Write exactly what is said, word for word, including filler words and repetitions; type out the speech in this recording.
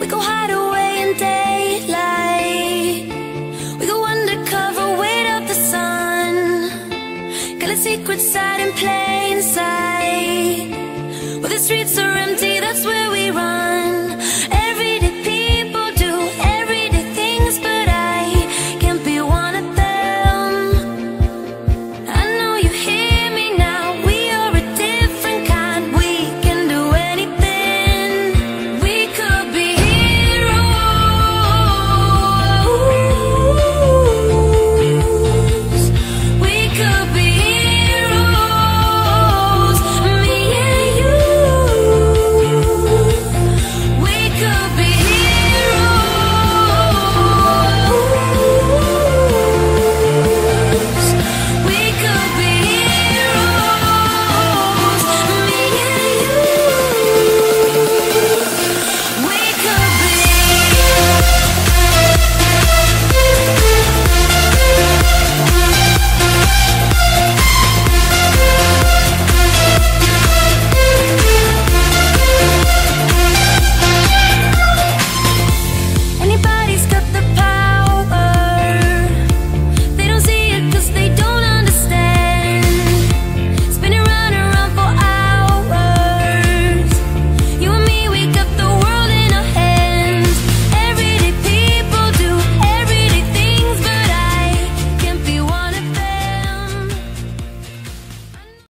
We go hide away in daylight. We go undercover, wait out the sun. Got a secret side in plain sight. Where the streets are empty, that's where we run.